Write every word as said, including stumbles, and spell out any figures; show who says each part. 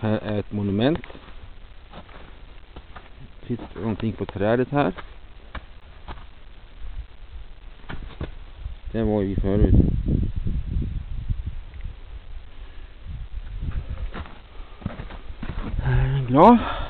Speaker 1: Här är ett monument. Sitter någonting på trädet här. Det var vi förut. Här är en grav.